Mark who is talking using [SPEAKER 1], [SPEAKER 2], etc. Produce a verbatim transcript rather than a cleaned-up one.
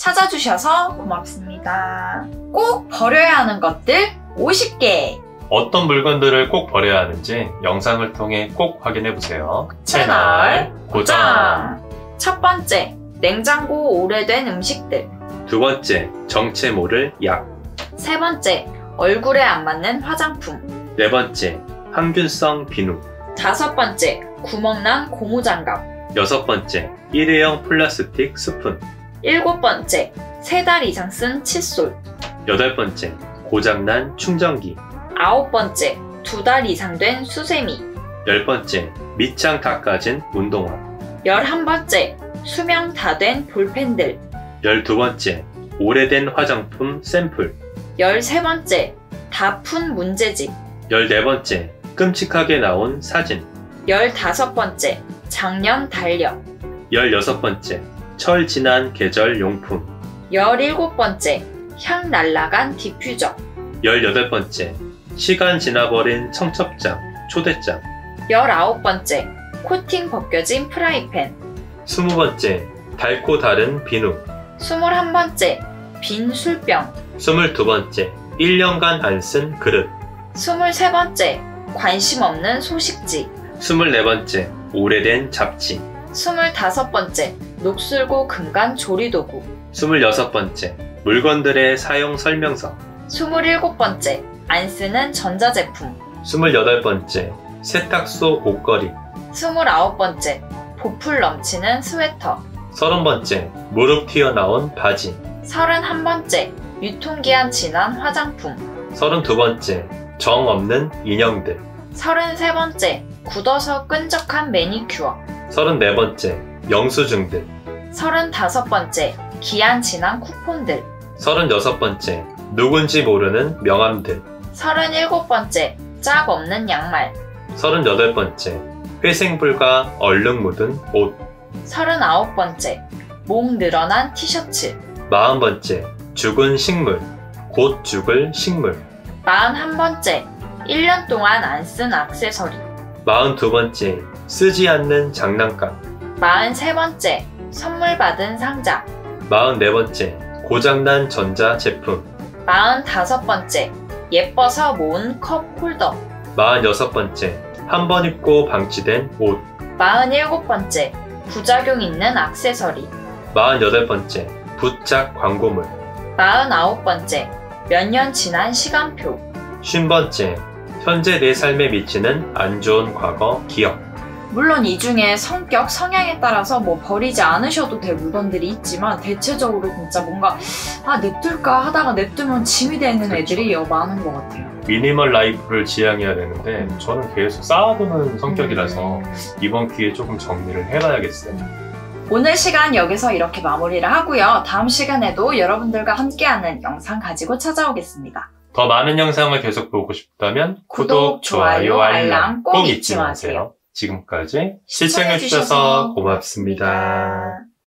[SPEAKER 1] 찾아주셔서 고맙습니다. 꼭 버려야 하는 것들 오십 개!
[SPEAKER 2] 어떤 물건들을 꼭 버려야 하는지 영상을 통해 꼭 확인해보세요.
[SPEAKER 1] 채널 고정! 첫 번째, 냉장고 오래된 음식들.
[SPEAKER 2] 두 번째, 정체 모를 약.
[SPEAKER 1] 세 번째, 얼굴에 안 맞는 화장품.
[SPEAKER 2] 네 번째, 항균성 비누.
[SPEAKER 1] 다섯 번째, 구멍난 고무장갑.
[SPEAKER 2] 여섯 번째, 일회용 플라스틱 스푼.
[SPEAKER 1] 일곱 번째, 세 달 이상 쓴 칫솔.
[SPEAKER 2] 여덟 번째, 고장난 충전기.
[SPEAKER 1] 아홉 번째, 두 달 이상 된 수세미.
[SPEAKER 2] 열 번째, 밑창 닦아진 운동화.
[SPEAKER 1] 열한 번째, 수명 다 된 볼펜들.
[SPEAKER 2] 열두 번째, 오래된 화장품 샘플.
[SPEAKER 1] 열세 번째, 다 푼 문제집.
[SPEAKER 2] 열네 번째, 끔찍하게 나온 사진.
[SPEAKER 1] 열다섯 번째, 작년 달력.
[SPEAKER 2] 열여섯 번째, 철 지난 계절 용품.
[SPEAKER 1] 열일곱 번째, 향 날라간 디퓨저.
[SPEAKER 2] 열여덟 번째, 시간 지나버린 청첩장, 초대장.
[SPEAKER 1] 열아홉 번째, 코팅 벗겨진 프라이팬.
[SPEAKER 2] 스무 번째, 닳고 다른 비누.
[SPEAKER 1] 스물한 번째, 빈 술병.
[SPEAKER 2] 스물두 번째, 일 년간 안 쓴 그릇.
[SPEAKER 1] 스물세 번째, 관심 없는 소식지.
[SPEAKER 2] 스물네 번째, 오래된 잡지.
[SPEAKER 1] 스물다섯 번째, 녹슬고 금간 조리도구.
[SPEAKER 2] 스물여섯 번째, 물건들의 사용 설명서.
[SPEAKER 1] 스물일곱 번째, 안 쓰는 전자제품.
[SPEAKER 2] 스물여덟 번째, 세탁소 옷걸이.
[SPEAKER 1] 스물아홉 번째, 보풀 넘치는 스웨터.
[SPEAKER 2] 서른 번째, 무릎 튀어나온 바지.
[SPEAKER 1] 서른한 번째, 유통기한 지난 화장품.
[SPEAKER 2] 서른두 번째, 정 없는 인형들.
[SPEAKER 1] 서른세 번째, 굳어서 끈적한 매니큐어.
[SPEAKER 2] 서른네 번째, 영수증들.
[SPEAKER 1] 서른다섯 번째, 기한 지난 쿠폰들.
[SPEAKER 2] 서른여섯 번째, 누군지 모르는 명함들.
[SPEAKER 1] 서른일곱 번째, 짝 없는 양말.
[SPEAKER 2] 서른여덟 번째, 회생 불가 얼룩 묻은 옷.
[SPEAKER 1] 서른아홉 번째, 목 늘어난 티셔츠.
[SPEAKER 2] 마흔 번째, 죽은 식물. 곧 죽을 식물.
[SPEAKER 1] 마흔한 번째, 일 년 동안 안 쓴 액세서리.
[SPEAKER 2] 마흔두 번째, 쓰지 않는 장난감.
[SPEAKER 1] 마흔세 번째, 선물 받은 상자.
[SPEAKER 2] 마흔네 번째, 고장난 전자제품.
[SPEAKER 1] 마흔다섯 번째, 예뻐서 모은 컵 홀더.
[SPEAKER 2] 마흔여섯 번째, 한 번 입고 방치된 옷.
[SPEAKER 1] 마흔일곱 번째, 부작용 있는 액세서리.
[SPEAKER 2] 마흔여덟 번째, 부착 광고물.
[SPEAKER 1] 마흔아홉 번째, 몇 년 지난 시간표.
[SPEAKER 2] 쉰 번째, 현재 내 삶에 미치는 안 좋은 과거 기억.
[SPEAKER 1] 물론 이 중에 성격, 성향에 따라서 뭐 버리지 않으셔도 될 물건들이 있지만 대체적으로 진짜 뭔가 아 냅둘까 하다가 냅두면 짐이 되는
[SPEAKER 2] 그렇죠.
[SPEAKER 1] 애들이 많은 것 같아요.
[SPEAKER 2] 미니멀 라이프를 지향해야 되는데 저는 계속 쌓아두는 성격이라서
[SPEAKER 1] 음.
[SPEAKER 2] 이번 기회에 조금 정리를 해봐야겠어요.
[SPEAKER 1] 오늘 시간 여기서 이렇게 마무리를 하고요. 다음 시간에도 여러분들과 함께하는 영상 가지고 찾아오겠습니다.
[SPEAKER 2] 더 많은 영상을 계속 보고 싶다면 구독, 좋아요, 알람 꼭 잊지 마세요. 지금까지 시청해주셔서 고맙습니다.